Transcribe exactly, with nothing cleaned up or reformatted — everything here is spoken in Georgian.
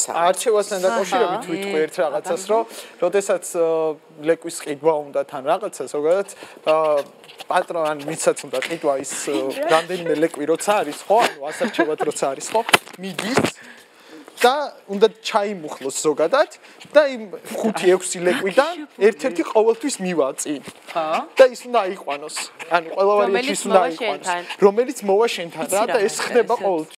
არჩევასთან დაკავშირებით ვიტყვი ერთ რაღაცას, რომ როდესაც ლეკვის ყიდვა უნდა თან რაღაცა, ზოგადად პატრონ მიცაც უნდა ყიდვა ის რამდენიმე ლეკვი როცა არის, ხო? ანუ ასარჩევად როცა არის, ხო? მიდის და უნდა ჩაიმუხლოს ზოგადად და იმ ხუთი ექვსი ლეკვიდან ერთ-ერთი ყოველთვის მივაწინ. ხო? და ის უნდა აიყვანოს. ანუ ყველა ვარიანტი ის უნდა აიყვანოს. რომელიც მოვა შენთან რა და ეს ხდება ყოველთვის.